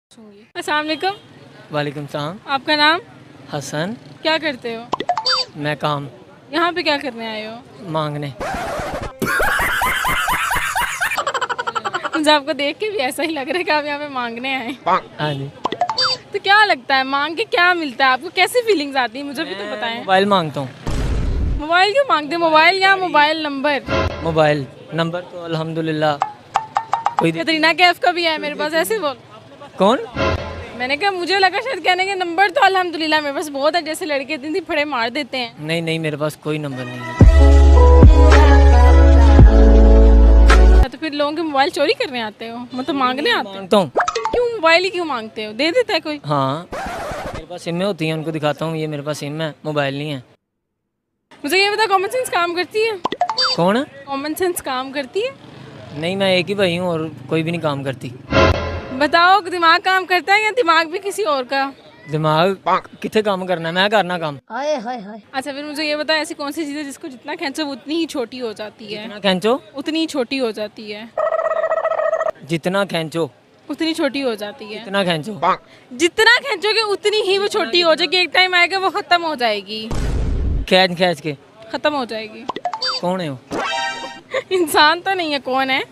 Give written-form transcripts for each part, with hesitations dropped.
अस्सलाम वालेकुम। वालेकुम सलाम। आपका नाम? हसन। क्या करते हो? मैं काम यहाँ पे क्या करने आए हो? मांगने। मुझे आपको देख के भी ऐसा ही लग रहा है कि आप यहाँ पे मांगने आए। हाँ जी। तो क्या लगता है मांग के क्या मिलता है आपको? कैसी फीलिंग्स आती है मुझे भी तो बताएं। मोबाइल मांगता हूँ। मोबाइल क्यों मांगते हो? मोबाइल या मोबाइल नंबर? मोबाइल नंबर तो अल्हम्दुलिल्लाह कोई कतरीना कैफ का भी है मेरे पास, ऐसे बोल। कौन? मैंने कहा मुझे लगा शायद कहने के नंबर तो अल्हम्दुलिल्लाह मेरे पास बहुत है, जैसे लड़के इतनी सी फड़े मार देते हैं। नहीं नहीं, मेरे पास कोई नंबर नहीं है। तो फिर लोगों के मोबाइल चोरी करने आते हो, मतलब मांगने आते हो? मांगता हूँ। क्यों मोबाइल ही क्यों मांगते हो? दे देता है कोई? हाँ, मेरे पास सिमें होती हैं, उनको दिखाता हूँ ये मेरे पास सिम है, मोबाइल नहीं है। मुझे ये बता, कॉमन सेंस काम करती है? कौन? कॉमन सेंस काम करती है? नहीं, मैं एक ही भाई हूँ और कोई भी नहीं काम करती। बताओ, दिमाग काम करता है या दिमाग भी किसी और का? दिमाग कितने काम करना है, मैं करना काम। अच्छा फिर मुझे ये बता, ऐसी कौन सी चीज़ है जिसको जितना खींचो वो उतनी ही छोटी हो जाती है? जितना खींचो उतनी ही छोटी हो जाती है। जितना खींचो उतनी छोटी हो जाती है। जितना खींचो जितना खींचोगे उतनी ही वो छोटी हो जाएगी, एक टाइम आएगा वो खत्म हो जाएगी। खींच खींच के खत्म हो जाएगी। कौन है वो? इंसान तो नहीं है, कौन है?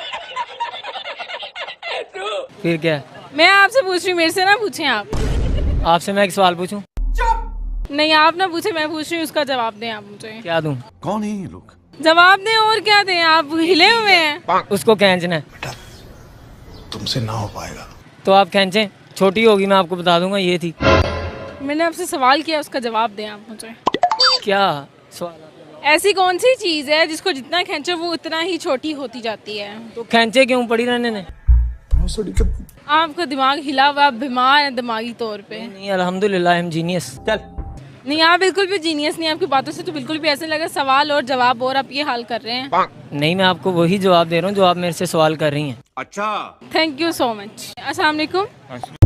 फिर क्या है? मैं आपसे पूछ रही हूँ, मेरे से ना पूछें आप। आपसे मैं एक सवाल पूछूं? नहीं आप ना पूछे, मैं पूछ रही हूँ, उसका जवाब दें आप मुझे। क्या दूं? कौन है ये लोग? जवाब दें, और क्या दें? आप हिले हुए हैं। उसको खींचना है। बेटा तुमसे ना हो पाएगा। तो आप खींचें, छोटी होगी मैं आपको बता दूंगा ये थी। मैंने आपसे सवाल किया, उसका जवाब दें आप मुझे। क्या सवाल? ऐसी कौन सी चीज़ है जिसको जितना खींचो वो उतना ही छोटी होती जाती है? तो खींचे क्यों, पड़ी रहने ने। आपका दिमाग हिला हुआ, आप बीमार हैं दिमागी तौर पे। नहीं अल्हम्दुलिल्लाह, आई एम जीनियस। चल। नहीं आप बिल्कुल भी जीनियस नहीं, आपकी बातों से तो बिल्कुल भी ऐसे लगा सवाल और जवाब और आप ये हाल कर रहे हैं। नहीं, मैं आपको वही जवाब दे रहा हूँ जो आप मेरे से सवाल कर रही हैं। Thank you so much. अस्सलाम वालेकुम।